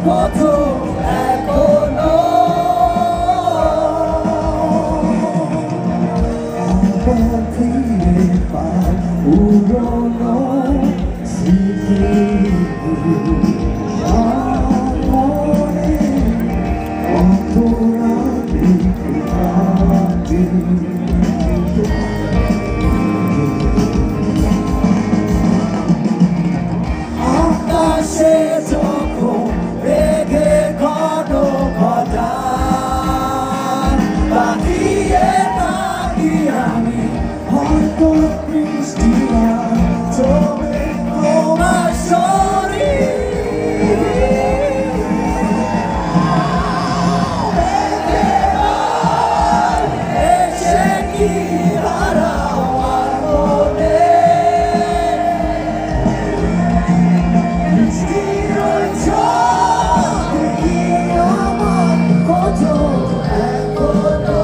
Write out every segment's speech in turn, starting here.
কত এখনো ফিরে পাই পুরনো স্মৃতি মনে অন্তরালে কাঁদে আকাশে যখন রেগে ঘন ঘটা তাকিয়ে থাকি আমি হয়তো বৃষ্টি চলে তোমার শরীর এসে কি হারাওয়ার মনে বৃষ্টির ওই ঝড় কি আমার কত এখনো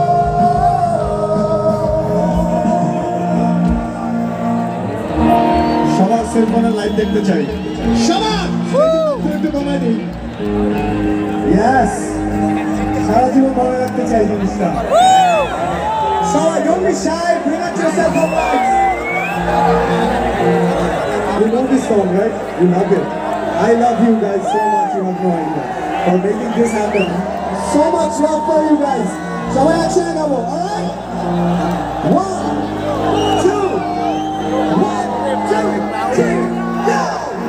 সবার সেলফোনে লাইভ দেখতে চাই সবার একটু কমাই দিই ইয়েস সারা জীবন মনে রাখতে চাই জিনিসটা সবাই don't be shy bring out your cell phone lights you know this song right you love it I love you guys so much you have no idea for making this happen so much love for you guys সবাই একসাথে গাবো alright 1 2 go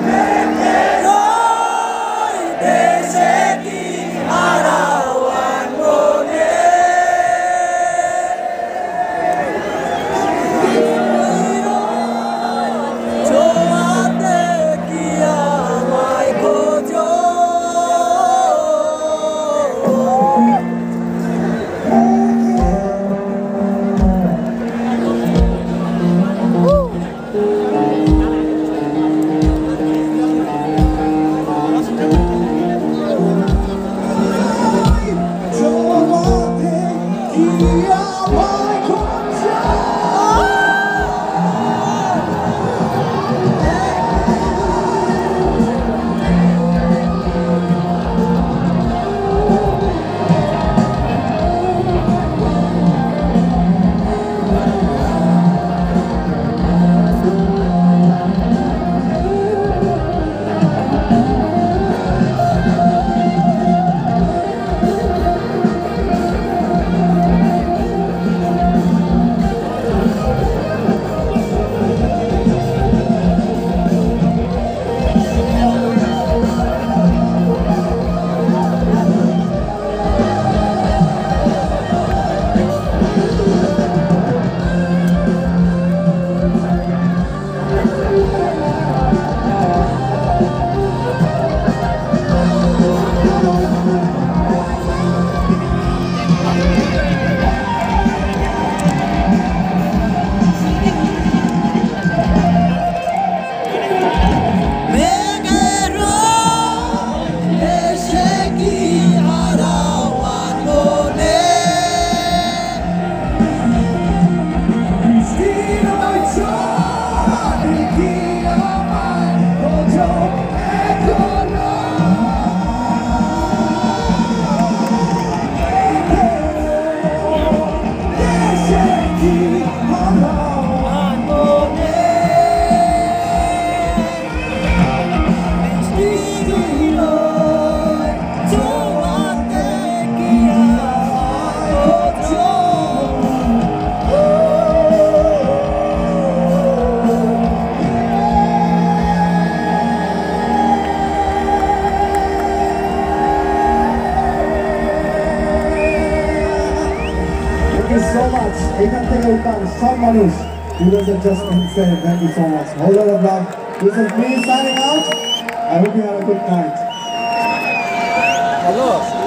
so much. এখান থেকে উঠলাম সব মানুষ. You guys are just insane. Thank you so much. Whole lot of love. This is me signing out. I hope you have a good night. Hello.